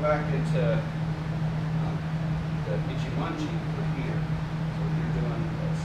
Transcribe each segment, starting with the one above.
back into the Ichimonji for here. So you're doing this.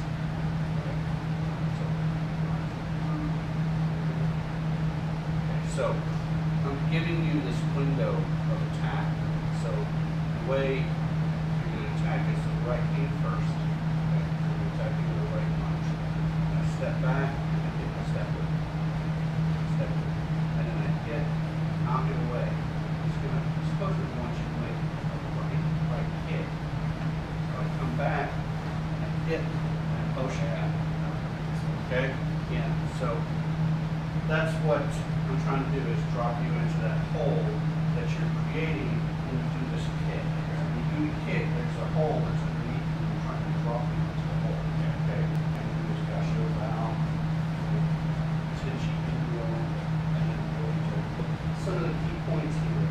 Okay, so I'm giving you this window of attack. So the way you're going to attack is the right hand first. Okay? So you're attacking with the right punch. I step back and I hit my step with it. Step with it. And then I hit, knock it away. You're supposed to want you to make a right hit. So I come back and I hit and push it. Okay? Yeah. So that's what I'm trying to do, is drop you into that hole that you're creating when you do this kick. When you do the kick, there's a hole that's underneath and you're trying to drop you into the hole. Okay? And you do this Gasho Bow, Tenchi Inyo, and then go into some of the key points here.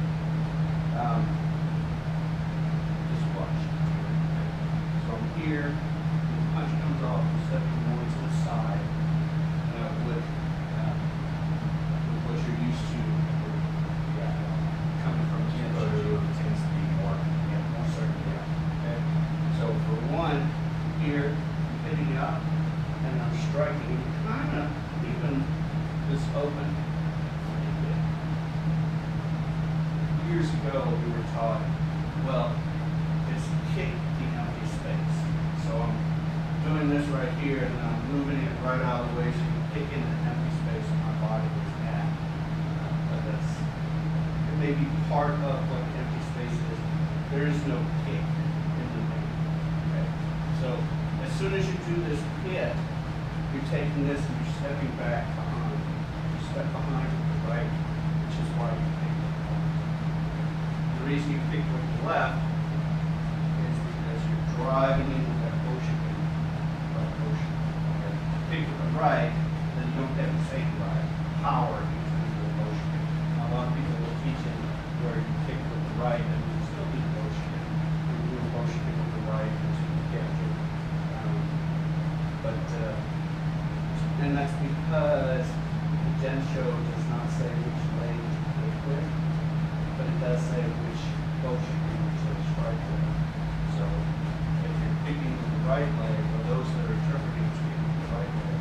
Just watch. So I'm here, the punch comes off, you step more to the side with what you're used to. Coming from Gyokko-ryū, it tends to be more certain. Okay. So for one, here I'm hitting up and I'm striking, kind of leaving this open. Years ago, we were taught, well, it's kick the empty space. So I'm doing this right here, and then I'm moving it right out of the way so you can kick in the empty space that my body is at. But it may be part of what empty space is. There is no kick in the ring. Okay? So as soon as you do this hit, you're taking this and you're stepping back behind. You step behind with the right, which is why you pick. The reason you pick with the left is because you're driving into that motion. Okay? Pick with the right, then you don't have the same power into the motion. Now, a lot of people will teach it where you pick with the right and you still do the motion. You do the motion with the right until you catch it. And that's because the Densho does not say which leg to pick with, but it does say which motion to strike with. So if you're picking with the right leg, or those that are interpreting to be with the right leg,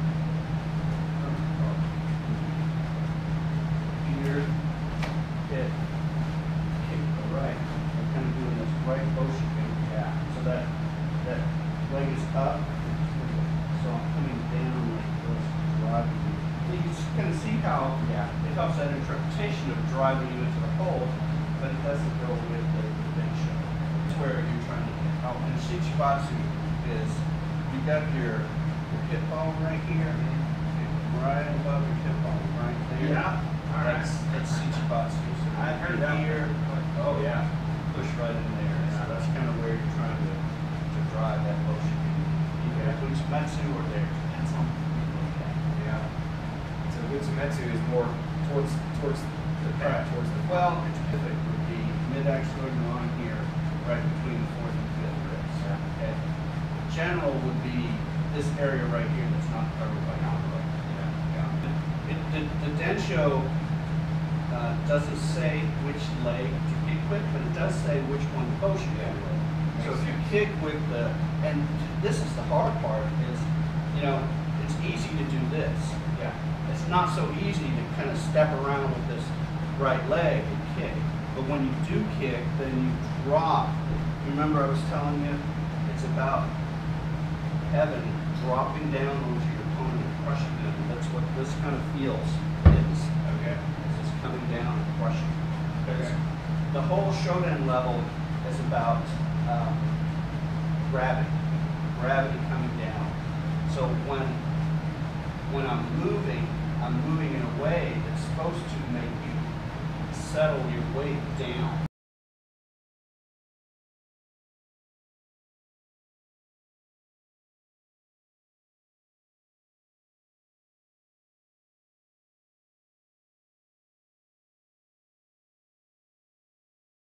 here, hit, kick the right. We're kind of doing this right motion thing. Yeah. So that leg is up, so I'm coming down like this, driving you. You can kind of see how it helps that interpretation of driving you into the hole, but it doesn't go with the Densho. It's where you're trying to get out. And Shichibatsu is, you got your hip bone right here, right above your hip bone, right there. Yeah. That's Shichibatsu. So I've heard that here. Oh yeah. Push right in there. So that's kind of where you're trying to drive that motion. Either Bujinkan or there. Yeah. So Bujinkan is more towards the back, towards the well, it's perfect would be mid-axillary line here, right between the fourth and fifth ribs. Okay. General would be this area right here that's not covered by Happō. The Densho doesn't say which leg to kick with, but it does say which one to push you with. So if you kick with the, and this is the hard part, is, it's easy to do this. Yeah. It's not so easy to kind of step around with this right leg and kick. But when you do kick, then you drop. Remember I was telling you, it's about heaven dropping down onto your opponent and crushing them. That's what this kind of feels is. Okay. It's just coming down and crushing. Okay. The whole Shoden level is about gravity coming down. So when I'm moving in a way that's supposed to make you settle your weight down.